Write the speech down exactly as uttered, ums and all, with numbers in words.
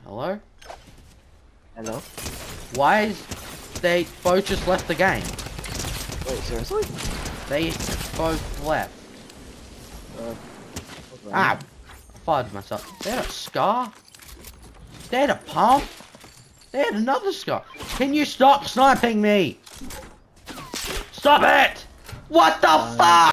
Hello? Hello? Why is they both just left the game? Wait, seriously? They both left. Uh, Ow! I fired myself. They had a scar? They had a pump? They had another scar. Can you stop sniping me? Stop it! What the Uh, fuck?